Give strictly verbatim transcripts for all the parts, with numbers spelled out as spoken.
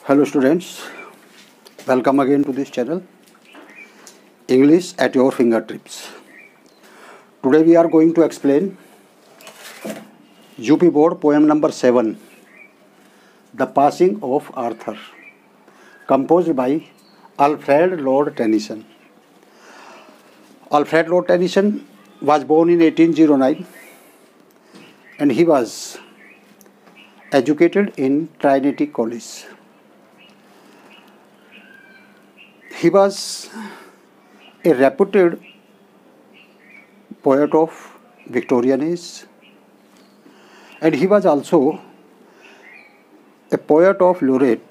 Hello students, welcome again to this channel, English at your fingertips. Today we are going to explain U P Board poem number seven, The Passing of Arthur, composed by Alfred Lord Tennyson. Alfred Lord Tennyson was born in eighteen oh nine and he was educated in Trinity College. He was a reputed poet of Victorian age, and he was also a poet of laureate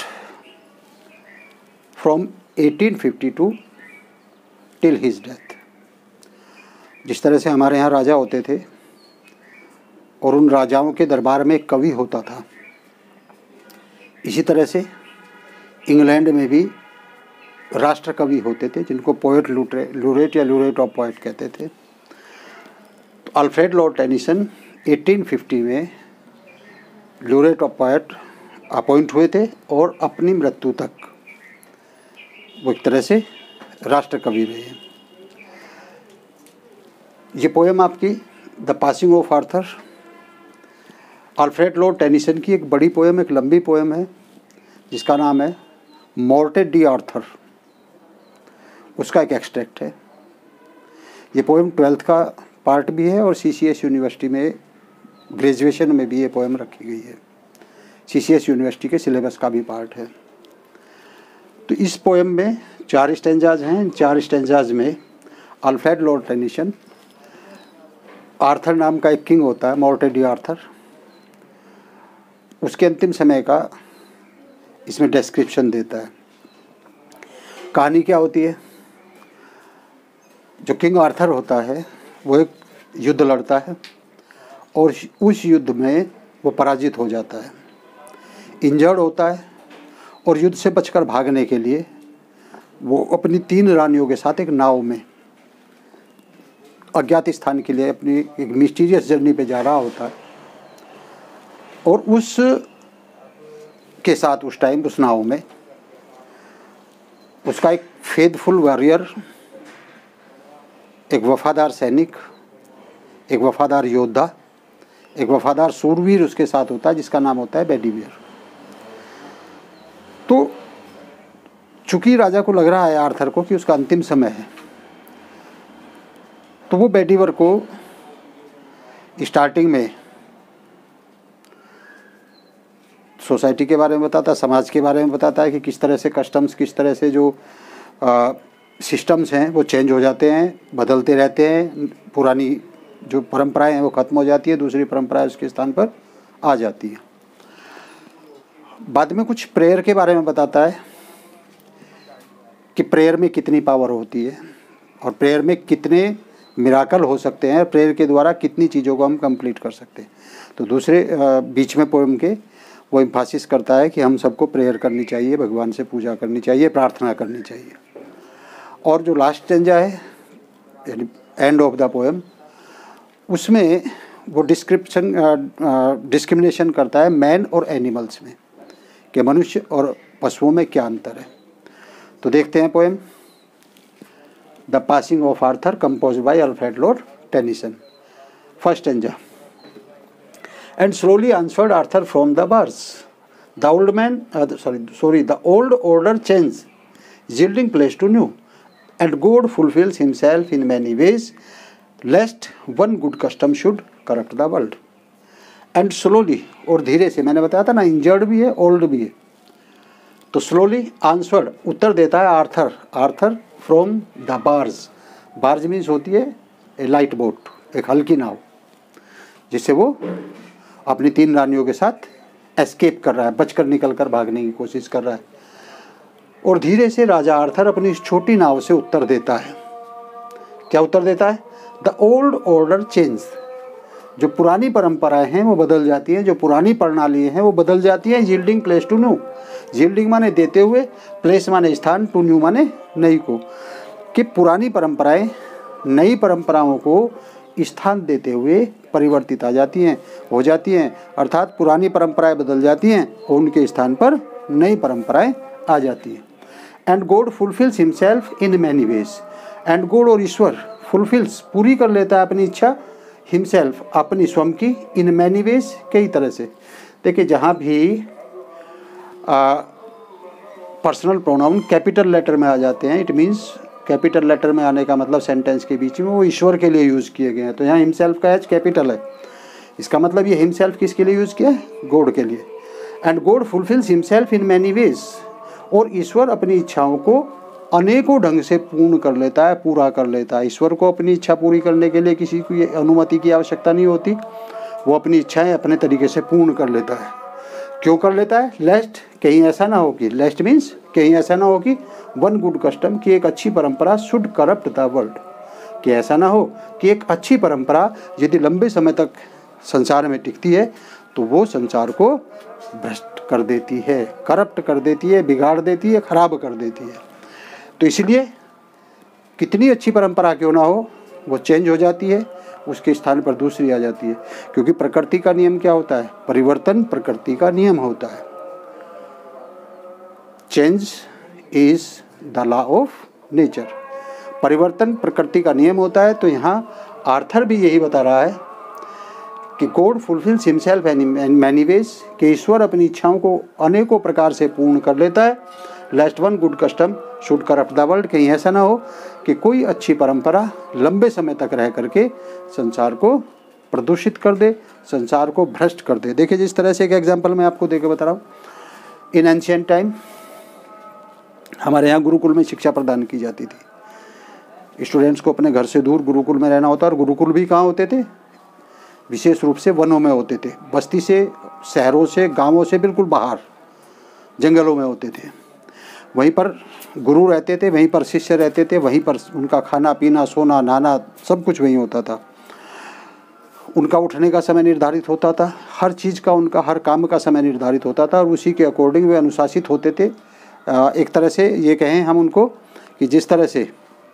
from eighteen fifty-two till his death. जिस तरह से हमारे यहाँ राजा होते थे और उन राजाओं के दरबार में एक कवि होता था, इसी तरह से इंग्लैंड में भी राष्ट्र कवि होते थे जिनको पोएट लूरेट या लूरेट ऑफ पोएट कहते थे। तो अल्फ्रेड लॉर्ड टेनिसन अठारह सौ पचास में लूरेट ऑफ पोएट अपॉइंट हुए थे और अपनी मृत्यु तक वो एक तरह से राष्ट्र कवि रहे। ये पोएम आपकी the passing of Arthur Alfred Lord Tennyson की एक बड़ी पोएम, एक लंबी पोएम है जिसका नाम है मॉर्टेड डी आर्थर। उसका एक एक्सट्रैक्ट है। ये पोएम ट्वेल्थ का पार्ट भी है और सीसीएस यूनिवर्सिटी में ग्रेजुएशन में भी ये पोएम रखी गई है। सीसीएस यूनिवर्सिटी के सिलेबस का भी पार्ट है। तो इस पोएम में चार स्टेंजाज हैं। इन चार स्टेंजाज में अल्फ्रेड लॉर्ड टेनिसन, आर्थर नाम का एक किंग होता है, मॉर्टेड डी आर्थर, उसके अंतिम समय का इसमें डिस्क्रिप्शन देता है। कहानी क्या होती है? जो किंग आर्थर होता है वो एक युद्ध लड़ता है और उस युद्ध में वो पराजित हो जाता है, इंजर्ड होता है, और युद्ध से बचकर भागने के लिए वो अपनी तीन रानियों के साथ एक नाव में अज्ञात स्थान के लिए अपनी एक मिस्टीरियस जर्नी पे जा रहा होता है। और उस के साथ उस टाइम उस नाव में उसका एक फेथफुल वॉरियर, एक वफादार सैनिक, एक वफादार योद्धा, एक वफादार सूरवीर उसके साथ होता है जिसका नाम होता है बेडीवियर। तो चूंकि राजा को लग रहा है आर्थर को कि उसका अंतिम समय है, तो वो बेडीवियर को स्टार्टिंग में सोसाइटी के बारे में बताता है, समाज के बारे में बताता है कि किस तरह से कस्टम्स, किस तरह से जो आ, सिस्टम्स हैं वो चेंज हो जाते हैं, बदलते रहते हैं। पुरानी जो परंपराएं हैं वो ख़त्म हो जाती है, दूसरी परंपराएं उसके स्थान पर आ जाती हैं। बाद में कुछ प्रेयर के बारे में बताता है कि प्रेयर में कितनी पावर होती है और प्रेयर में कितने मिराकल हो सकते हैं, प्रेयर के द्वारा कितनी चीज़ों को हम कंप्लीट कर सकते हैं। तो दूसरे आ, बीच में पोएम के वो एम्फासिस करता है कि हम सबको प्रेयर करनी चाहिए, भगवान से पूजा करनी चाहिए, प्रार्थना करनी चाहिए। और जो लास्ट स्टेंजा है यानी एंड ऑफ द पोएम, उसमें वो डिस्क्रिप्शन डिस्क्रिमिनेशन करता है मैन और एनिमल्स में, कि मनुष्य और पशुओं में क्या अंतर है। तो देखते हैं poem the passing of Arthur composed by Alfred Lord Tennyson. First stanza. And slowly answered Arthur from the bars. The old man, uh, sorry, sorry, the old order changed, yielding place to new, and God fulfills Himself in many ways, lest one good custom should corrupt the world. And slowly, और धीरे से, मैंने बताया था ना, injured भी है, old भी है, तो slowly answered, उत्तर देता है Arthur, Arthur from the bars. Barge means होती है ए लाइट बोट, एक हल्की नाव, जिससे वो अपनी तीन रानियों के साथ एस्केप कर रहा है, बचकर निकल कर भागने की कोशिश कर रहा है। और धीरे से राजा आर्थर अपनी इस छोटी नाव से उत्तर देता है। क्या उत्तर देता है? The old order change. जो पुरानी परंपराएं हैं वो बदल जाती हैं, जो पुरानी प्रणाली हैं वो बदल जाती हैं। Yielding place to new, yielding माने देते हुए, प्लेस माने स्थान, टू न्यू माने नई को, कि पुरानी परंपराएं नई परंपराओं को स्थान देते हुए परिवर्तित आ जाती हैं, हो जाती हैं, अर्थात पुरानी परंपराएं बदल जाती हैं और उनके स्थान पर नई परंपराएं आ जाती हैं। And God fulfils himself in many ways. And God और ईश्वर फुलफिल्स पूरी कर लेता है अपनी इच्छा हिमसेल्फ अपनी स्वयं की इन मैनी वेज कई तरह से। देखिए जहाँ भी पर्सनल प्रोनाउन कैपिटल लेटर में आ जाते हैं, इट मीन्स कैपिटल लेटर में आने का मतलब सेंटेंस के बीच में वो ईश्वर के लिए यूज़ किए गए हैं। तो यहाँ हिमसेल्फ का एच कैपिटल है, इसका मतलब ये हिमसेल्फ किसके लिए यूज़ किया है? गॉड के लिए। And God fulfils himself in many ways. और ईश्वर अपनी इच्छाओं को अनेकों ढंग से पूर्ण कर लेता है, पूरा कर लेता है। ईश्वर को अपनी इच्छा पूरी करने के लिए किसी की अनुमति की आवश्यकता नहीं होती, वो अपनी इच्छाएं अपने तरीके से पूर्ण कर लेता है। क्यों कर लेता है? लेस्ट कहीं ऐसा ना हो कि, लेस्ट मीन्स कहीं ऐसा ना हो कि वन गुड कस्टम की एक अच्छी परंपरा शुड करप्ट द वर्ल्ड, कि ऐसा ना हो कि एक अच्छी परंपरा यदि लंबे समय तक संसार में टिकती है तो वो संसार को भ्रष्ट कर देती है, करप्ट कर देती है, बिगाड़ देती है, खराब कर देती है। तो इसलिए कितनी अच्छी परंपरा क्यों ना हो वो चेंज हो जाती है, उसके स्थान पर दूसरी आ जाती है। क्योंकि प्रकृति का नियम क्या होता है? परिवर्तन प्रकृति का नियम होता है। Change is the law of nature. परिवर्तन प्रकृति का नियम होता है। तो यहाँ आर्थर भी यही बता रहा है कि God fulfils himself in many ways, कि ईश्वर अपनी इच्छाओं को अनेकों प्रकार से पूर्ण कर लेता है। Last one good custom should corrupt the world, कहीं ऐसा ना हो कि कोई अच्छी परंपरा लंबे समय तक रह करके संसार को प्रदूषित कर दे, संसार को भ्रष्ट कर दे। देखिए जिस तरह से एक एग्जांपल मैं आपको देकर बता रहा हूँ। इन एंशिएंट टाइम हमारे यहाँ गुरुकुल में शिक्षा प्रदान की जाती थी। स्टूडेंट्स को अपने घर से दूर गुरुकुल में रहना होता, और गुरुकुल भी कहाँ होते थे? विशेष रूप से वनों में होते थे। बस्ती से, शहरों से, गांवों से बिल्कुल बाहर जंगलों में होते थे। वहीं पर गुरु रहते थे, वहीं पर शिष्य रहते थे, वहीं पर उनका खाना पीना, सोना, नहाना सब कुछ वहीं होता था। उनका उठने का समय निर्धारित होता था, हर चीज़ का, उनका हर काम का समय निर्धारित होता था, और उसी के अकॉर्डिंग वे अनुशासित होते थे। एक तरह से ये कहें हम उनको कि जिस तरह से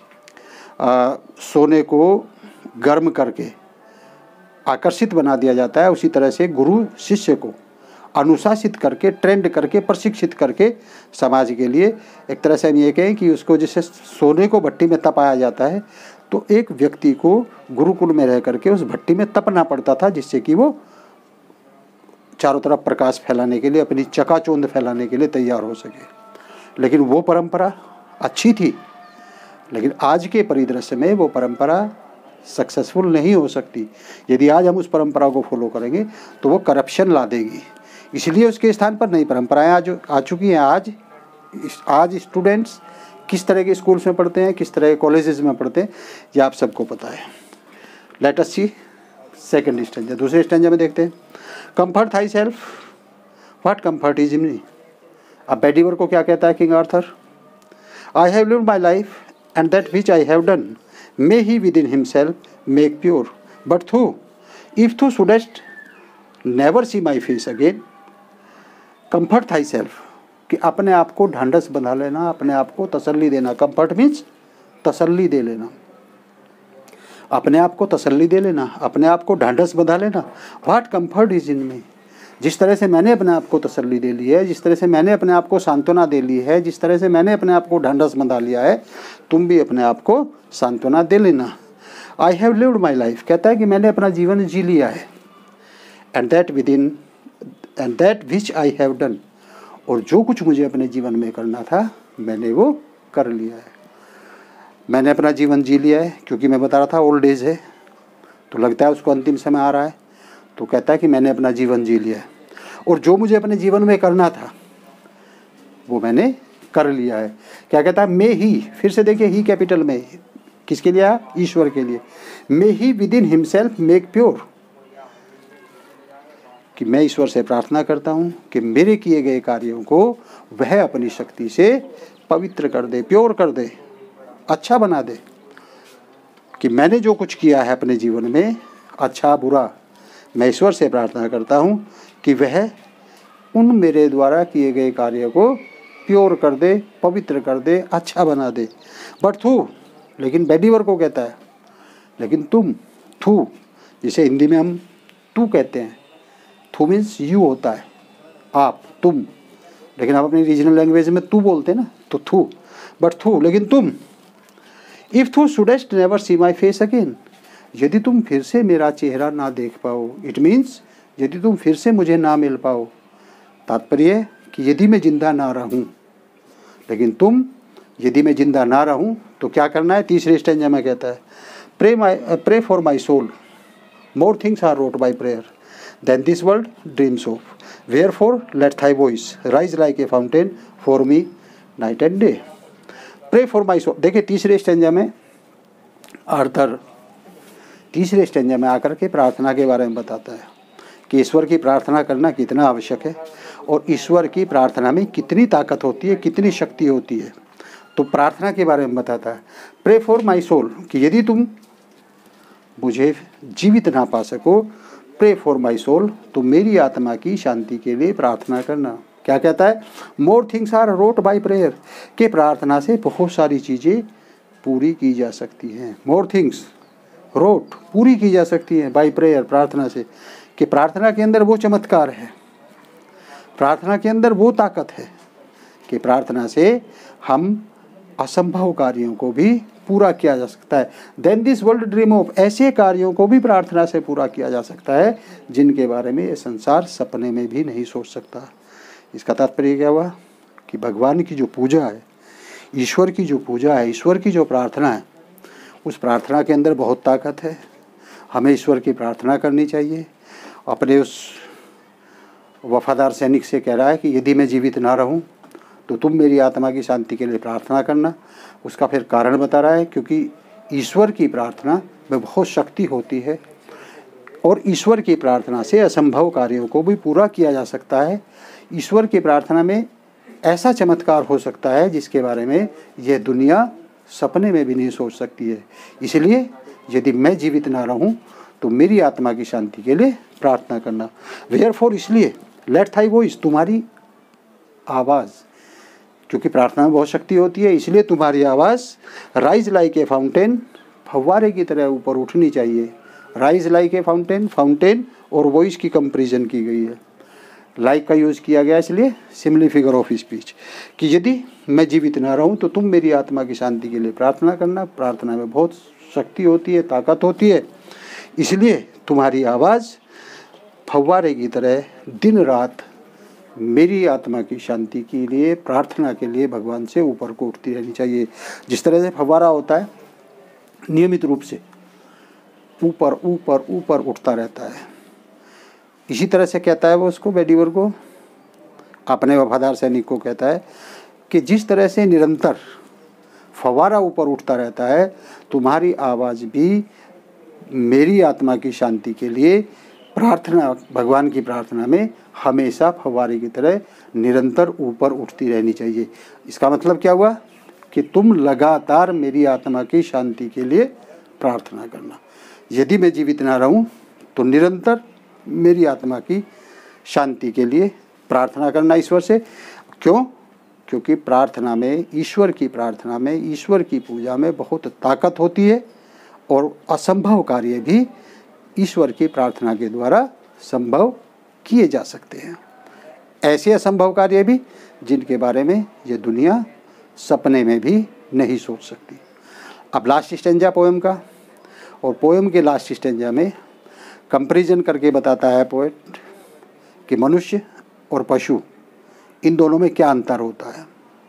आ, सोने को गर्म करके आकर्षित बना दिया जाता है, उसी तरह से गुरु शिष्य को अनुशासित करके, ट्रेंड करके, प्रशिक्षित करके समाज के लिए, एक तरह से हम ये कहें कि उसको जैसे सोने को भट्टी में तपाया जाता है, तो एक व्यक्ति को गुरुकुल में रह करके उस भट्टी में तपना पड़ता था, जिससे कि वो चारों तरफ प्रकाश फैलाने के लिए, अपनी चकाचौंध फैलाने के लिए तैयार हो सके। लेकिन वो परंपरा अच्छी थी, लेकिन आज के परिदृश्य में वो परंपरा सक्सेसफुल नहीं हो सकती। यदि आज हम उस परंपरा को फॉलो करेंगे तो वो करप्शन ला देगी। इसलिए उसके स्थान पर नई परंपराएं आज आ चुकी हैं। आज आज स्टूडेंट्स किस तरह के स्कूल्स में पढ़ते हैं, किस तरह के कॉलेजेस में पढ़ते हैं, ये आप सबको पता है। Let us see second stanza. दूसरे स्टेंजा में देखते हैं, comfort thyself, what comfort is in me. अब बेडीवर को क्या कहता है king Arthur? I have lived my life and that which I have done may he within himself make pure, but thou if thou shouldst never see my face again. Comfort thyself, कि अपने आप को ढांढस बंधा लेना, अपने आप को तसल्ली देना। कंफर्ट मीन्स तसल्ली दे लेना, अपने आप को तसल्ली दे लेना, अपने आप को ढांढस बंधा लेना। What comfort is in me, जिस तरह से मैंने अपने आप को तसल्ली दे ली है, जिस तरह से मैंने अपने आप को सांत्वना दे ली है, जिस तरह से मैंने अपने आप को ढांढस बंधा लिया है, तुम भी अपने आप को सांत्वना दे लेना। I have lived my life, कहता है कि मैंने अपना जीवन जी लिया है। And that within and that which I have done, और जो कुछ मुझे अपने जीवन में करना था मैंने वो कर लिया है। मैंने अपना जीवन जी लिया है, क्योंकि मैं बता रहा था ओल्ड एज है तो लगता है उसको अंतिम समय आ रहा है, तो कहता है कि मैंने अपना जीवन जी लिया है, और जो मुझे अपने जीवन में करना था वो मैंने कर लिया है। क्या कहता है? मे ही, फिर से देखिए ही कैपिटल में, किसके लिए? ईश्वर के लिए। May he within himself make pure, कि मैं ईश्वर से प्रार्थना करता हूँ कि मेरे किए गए कार्यों को वह अपनी शक्ति से पवित्र कर दे, प्योर कर दे, अच्छा बना दे। कि मैंने जो कुछ किया है अपने जीवन में, अच्छा बुरा, मैं ईश्वर से प्रार्थना करता हूँ कि वह उन मेरे द्वारा किए गए कार्य को प्योर कर दे, पवित्र कर दे, अच्छा बना दे। बट थू, लेकिन बेडीवर को कहता है, लेकिन तुम, थू, जिसे हिंदी में हम तू कहते हैं, थू मीन्स यू होता है, आप, तुम, लेकिन आप अपनी रीजनल लैंग्वेज में तू बोलते ना, तो थू, बट थू, लेकिन तुम। If thou shouldst never see my face again, यदि तुम फिर से मेरा चेहरा ना देख पाओ, इट मीन्स यदि तुम फिर से मुझे ना मिल पाओ, तात्पर्य कि यदि मैं जिंदा ना रहूं, लेकिन तुम, यदि मैं जिंदा ना रहूं तो क्या करना है। तीसरे स्टेंजा में कहता है, pray my pray for my soul, more things are wrought by prayer than this world dreams of, wherefore let thy voice rise like a fountain for me night and day. Pray for my soul, देखिए तीसरे stanza में Arthur तीसरे stanza में आकर के प्रार्थना के बारे में बताता है कि ईश्वर की प्रार्थना करना कितना आवश्यक है और ईश्वर की प्रार्थना में कितनी ताकत होती है, कितनी शक्ति होती है। तो प्रार्थना के बारे में बताता है, प्रे फॉर माई सोल, कि यदि तुम मुझे जीवित ना पा सको, प्रे फॉर माई सोल, तो मेरी आत्मा की शांति के लिए प्रार्थना करना। क्या कहता है, more things are wrought by prayer, के प्रार्थना से बहुत सारी चीज़ें पूरी की जा सकती हैं। मोर थिंग्स रोट, पूरी की जा सकती हैं बाई प्रेयर, प्रार्थना से, कि प्रार्थना के अंदर वो चमत्कार है, प्रार्थना के अंदर वो ताकत है कि प्रार्थना से हम असंभव कार्यों को भी पूरा किया जा सकता है। Than this world dream of, ऐसे कार्यों को भी प्रार्थना से पूरा किया जा सकता है जिनके बारे में ये संसार सपने में भी नहीं सोच सकता। इसका तात्पर्य क्या हुआ कि भगवान की जो पूजा है, ईश्वर की जो पूजा है, ईश्वर की जो प्रार्थना है, उस प्रार्थना के अंदर बहुत ताकत है। हमें ईश्वर की प्रार्थना करनी चाहिए। अपने उस वफादार सैनिक से कह रहा है कि यदि मैं जीवित ना रहूं तो तुम मेरी आत्मा की शांति के लिए प्रार्थना करना। उसका फिर कारण बता रहा है, क्योंकि ईश्वर की प्रार्थना में बहुत शक्ति होती है और ईश्वर की प्रार्थना से असंभव कार्यों को भी पूरा किया जा सकता है। ईश्वर की प्रार्थना में ऐसा चमत्कार हो सकता है जिसके बारे में यह दुनिया सपने में भी नहीं सोच सकती है। इसलिए यदि मैं जीवित ना रहूं तो मेरी आत्मा की शांति के लिए प्रार्थना करना। वेयरफॉर, इसलिए लेट थाई वॉइस, तुम्हारी आवाज़, क्योंकि प्रार्थना में बहुत शक्ति होती है, इसलिए तुम्हारी आवाज़ राइज लाइक ए फाउंटेन, फव्वारे की तरह ऊपर उठनी चाहिए। Rise like a fountain, fountain और वॉइस की कंपेरिजन की गई है, लाइक का यूज़ किया गया, इसलिए सिमिली फिगर ऑफ स्पीच, कि यदि मैं जीवित ना रहूं तो तुम मेरी आत्मा की शांति के लिए प्रार्थना करना। प्रार्थना में बहुत शक्ति होती है, ताकत होती है, इसलिए तुम्हारी आवाज़ फव्वारे की तरह दिन रात मेरी आत्मा की शांति के लिए, प्रार्थना के लिए भगवान से ऊपर को उठती रहनी चाहिए। जिस तरह से फव्वारा होता है नियमित रूप से ऊपर ऊपर ऊपर उठता रहता है, इसी तरह से कहता है वो उसको, बेडीवर को, अपने वफादार सैनिक को कहता है कि जिस तरह से निरंतर फव्वारा ऊपर उठता रहता है, तुम्हारी आवाज़ भी मेरी आत्मा की शांति के लिए प्रार्थना, भगवान की प्रार्थना में हमेशा फव्वारे की तरह निरंतर ऊपर उठती रहनी चाहिए। इसका मतलब क्या हुआ कि तुम लगातार मेरी आत्मा की शांति के लिए प्रार्थना करना। यदि मैं जीवित ना रहूं तो निरंतर मेरी आत्मा की शांति के लिए प्रार्थना करना ईश्वर से। क्यों? क्योंकि प्रार्थना में, ईश्वर की प्रार्थना में, ईश्वर की पूजा में बहुत ताकत होती है और असंभव कार्य भी ईश्वर की प्रार्थना के द्वारा संभव किए जा सकते हैं। ऐसे असंभव कार्य भी जिनके बारे में ये दुनिया सपने में भी नहीं सोच सकती। अब लास्ट स्टेंजा पोएम का, और पोएम के लास्ट स्टेंजा में कंपैरिजन करके बताता है पोएट कि मनुष्य और पशु, इन दोनों में क्या अंतर होता है।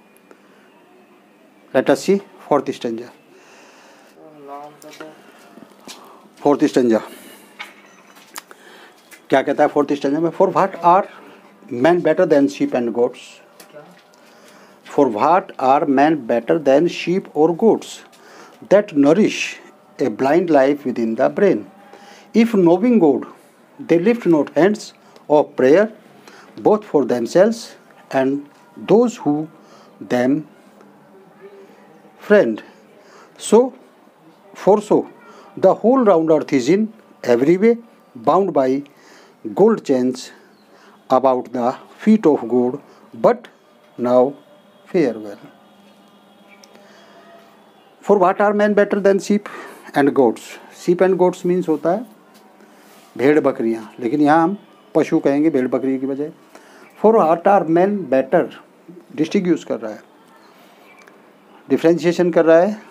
Let us see fourth stanza. Fourth stanza क्या कहता है फोर्थ स्टेंजा में? For what are men better than sheep and goats, for what are men better than sheep और goats that nourish a blind life within the brain, if knowing God they lift not hands of prayer both for themselves and those who them friend. So, for so, the whole round earth is in every way bound by gold chains about the feet of God, but now farewell. For what are men better than sheep and goats? Sheep and goats means होता है भेड़ बकरियाँ, लेकिन यहाँ हम पशु कहेंगे भेड़ बकरी की बजाय। For what are men better, distinguish कर रहा है, डिफ्रेंशिएशन कर रहा है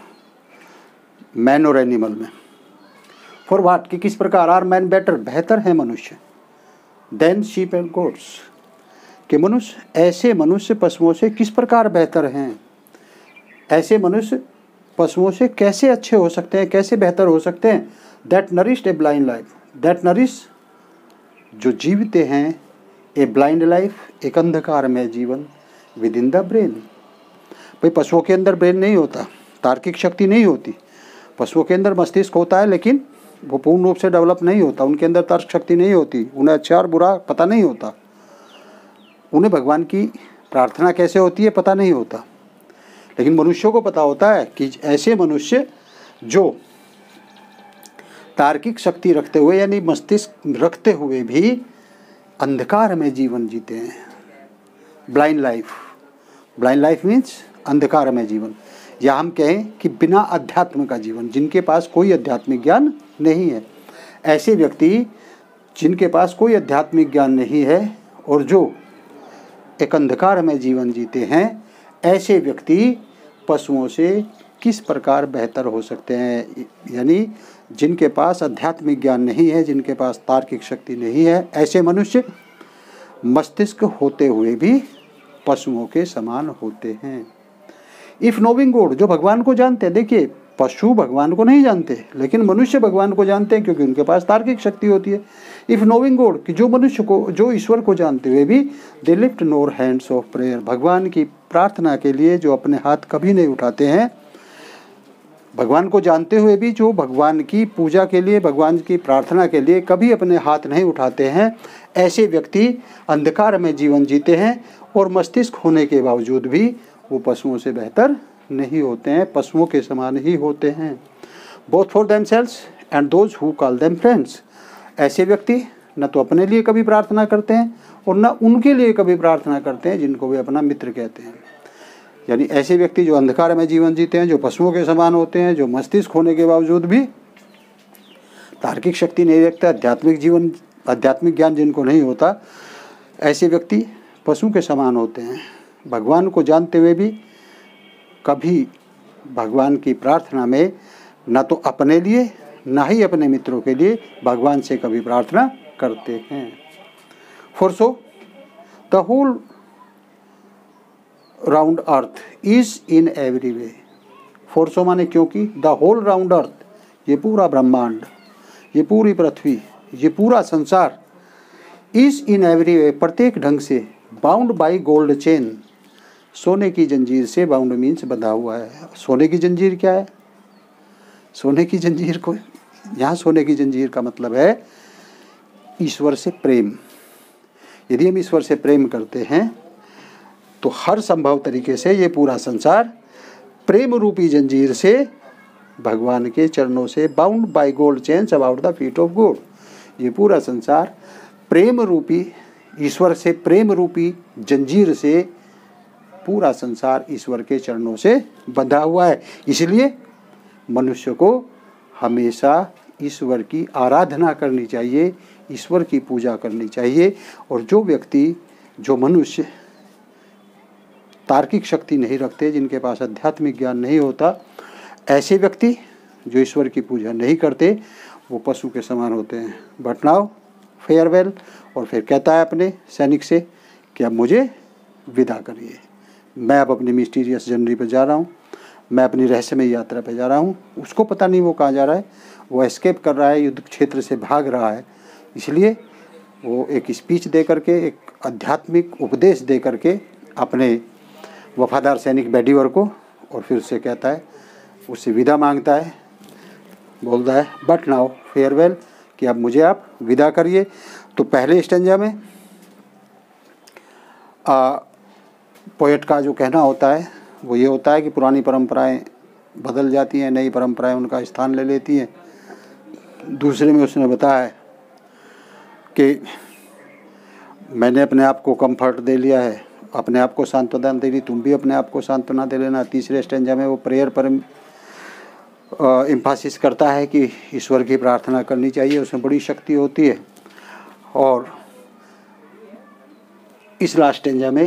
मैन और एनिमल में। फॉर व्हाट, कि किस प्रकार, आर मैन बेटर, बेहतर है मनुष्य, देन शीप एंड गोट्स, कि मनुष्य, ऐसे मनुष्य पशुओं से किस प्रकार बेहतर हैं, ऐसे मनुष्य पशुओं से कैसे अच्छे हो सकते हैं, कैसे बेहतर हो सकते हैं। That nourished a blind life, that nourish, जो जीवते हैं, ए ब्लाइंड लाइफ, एक अंधकार में जीवन, विद इन द ब्रेन। भाई पशुओं के अंदर ब्रेन नहीं होता, तार्किक शक्ति नहीं होती, पशुओं के अंदर मस्तिष्क होता है लेकिन वो पूर्ण रूप से डेवलप नहीं होता, उनके अंदर तर्क शक्ति नहीं होती, उन्हें अच्छा और बुरा पता नहीं होता, उन्हें भगवान की प्रार्थना कैसे होती है पता नहीं होता। लेकिन मनुष्यों को पता होता है कि ऐसे मनुष्य जो तार्किक शक्ति रखते हुए यानी मस्तिष्क रखते हुए भी अंधकार में जीवन जीते हैं, blind life. Blind life means अंधकार में जीवन, या हम कहें कि बिना अध्यात्म का जीवन, जिनके पास कोई आध्यात्मिक ज्ञान नहीं है। ऐसे व्यक्ति जिनके पास कोई आध्यात्मिक ज्ञान नहीं है और जो एक अंधकार में जीवन जीते हैं, ऐसे व्यक्ति पशुओं से किस प्रकार बेहतर हो सकते हैं। यानी जिनके पास आध्यात्मिक ज्ञान नहीं है, जिनके पास तार्किक शक्ति नहीं है, ऐसे मनुष्य मस्तिष्क होते हुए भी पशुओं के समान होते हैं। इफ नोविंग गॉड, जो भगवान को जानते हैं, देखिए पशु भगवान को नहीं जानते लेकिन मनुष्य भगवान को जानते हैं क्योंकि उनके पास तार्किक शक्ति होती है। इफ नोविंग गॉड, कि जो मनुष्य को, जो ईश्वर को जानते हुए भी, they lift nor hands of prayer, भगवान की प्रार्थना के लिए जो अपने हाथ कभी नहीं उठाते हैं, भगवान को जानते हुए भी जो भगवान की पूजा के लिए, भगवान की प्रार्थना के लिए कभी अपने हाथ नहीं उठाते हैं, ऐसे व्यक्ति अंधकार में जीवन जीते हैं और मस्तिष्क होने के बावजूद भी वो पशुओं से बेहतर नहीं होते हैं, पशुओं के समान ही होते हैं। Both for themselves and those who call them friends, ऐसे व्यक्ति न तो अपने लिए कभी प्रार्थना करते हैं और न उनके लिए कभी प्रार्थना करते हैं जिनको वे अपना मित्र कहते हैं। यानी ऐसे व्यक्ति जो अंधकार में जीवन जीते हैं, जो पशुओं के समान होते हैं, जो मस्तिष्क होने के बावजूद भी तार्किक शक्ति नहीं रखते, आध्यात्मिक जीवन, आध्यात्मिक ज्ञान जिनको नहीं होता, ऐसे व्यक्ति पशु के समान होते हैं। भगवान को जानते हुए भी कभी भगवान की प्रार्थना में न तो अपने लिए न ही अपने मित्रों के लिए भगवान से कभी प्रार्थना करते हैं। For so the whole round earth is in every way, for so माने क्योंकि, द होल राउंड अर्थ, ये पूरा ब्रह्मांड, ये पूरी पृथ्वी, ये पूरा संसार, इज इन एवरी वे, प्रत्येक ढंग से, बाउंड बाई गोल्ड चेन, सोने की जंजीर से, बाउंड मीन्स बंधा हुआ है। सोने की जंजीर क्या है? सोने की जंजीर को, यहाँ सोने की जंजीर का मतलब है ईश्वर से प्रेम। यदि हम ईश्वर से प्रेम करते हैं तो हर संभव तरीके से ये पूरा संसार प्रेम रूपी जंजीर से, भगवान के चरणों से, bound by gold chains about the feet of God, ये पूरा संसार प्रेम रूपी, ईश्वर से प्रेम रूपी जंजीर से, पूरा संसार ईश्वर के चरणों से बंधा हुआ है। इसलिए मनुष्य को हमेशा ईश्वर की आराधना करनी चाहिए, ईश्वर की पूजा करनी चाहिए। और जो व्यक्ति, जो मनुष्य तार्किक शक्ति नहीं रखते, जिनके पास आध्यात्मिक ज्ञान नहीं होता, ऐसे व्यक्ति जो ईश्वर की पूजा नहीं करते, वो पशु के समान होते हैं। बट नाउ फेयरवेल, और फिर कहता है अपने सैनिक से कि अब मुझे विदा करिए, मैं अब अपनी मिस्टीरियस जर्नी पर जा रहा हूँ, मैं अपनी रहस्यमय यात्रा पर जा रहा हूँ। उसको पता नहीं वो कहाँ जा रहा है, वो एस्केप कर रहा है, युद्ध क्षेत्र से भाग रहा है। इसलिए वो एक स्पीच दे करके, एक आध्यात्मिक उपदेश दे करके अपने वफादार सैनिक बेडीवर को, और फिर उससे कहता है, उससे विदा मांगता है, बोलता है बट नाउ फेयरवेल, कि अब मुझे आप विदा करिए। तो पहले स्टेंजा में आ, पोएट का जो कहना होता है वो ये होता है कि पुरानी परंपराएं बदल जाती हैं, नई परंपराएं उनका स्थान ले लेती हैं। दूसरे में उसने बताया है कि मैंने अपने आप को कंफर्ट दे लिया है, अपने आप को सांत्वना दे ली, तुम भी अपने आप को सांत्वना दे लेना। तीसरे स्टेंजा में वो प्रेयर पर एम्फासिस करता है कि ईश्वर की प्रार्थना करनी चाहिए, उसमें बड़ी शक्ति होती है। और इस लास्ट स्टेंजा में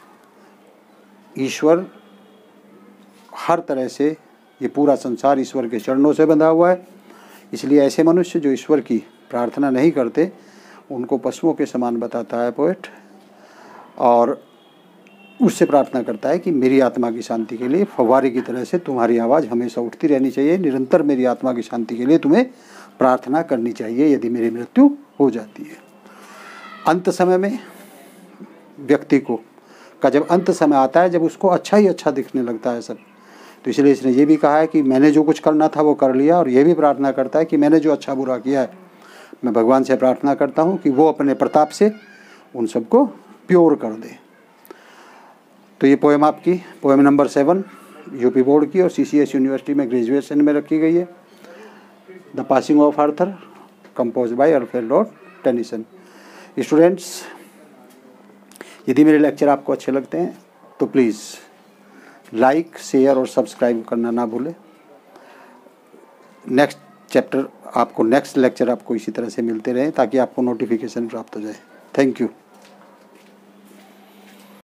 ईश्वर हर तरह से, ये पूरा संसार ईश्वर के चरणों से बंधा हुआ है, इसलिए ऐसे मनुष्य जो ईश्वर की प्रार्थना नहीं करते उनको पशुओं के समान बताता है पोएट, और उससे प्रार्थना करता है कि मेरी आत्मा की शांति के लिए फव्वारे की तरह से तुम्हारी आवाज़ हमेशा उठती रहनी चाहिए, निरंतर मेरी आत्मा की शांति के लिए तुम्हें प्रार्थना करनी चाहिए यदि मेरी मृत्यु हो जाती है। अंत समय में व्यक्ति को का जब अंत समय आता है, जब उसको अच्छा ही अच्छा दिखने लगता है सब, तो इसलिए इसने ये भी कहा है कि मैंने जो कुछ करना था वो कर लिया, और ये भी प्रार्थना करता है कि मैंने जो अच्छा बुरा किया है मैं भगवान से प्रार्थना करता हूँ कि वो अपने प्रताप से उन सबको प्योर कर दे। तो ये पोएम आपकी poem number seven UP board की और सीसीएस यूनिवर्सिटी में ग्रेजुएशन में रखी गई है। The passing of Arthur compose by Alfred Lord Tennyson. Students, यदि मेरे लेक्चर आपको अच्छे लगते हैं तो प्लीज़ लाइक, शेयर और सब्सक्राइब करना ना भूलें। नेक्स्ट चैप्टर आपको, नेक्स्ट लेक्चर आपको इसी तरह से मिलते रहें ताकि आपको नोटिफिकेशन प्राप्त हो जाए। Thank you.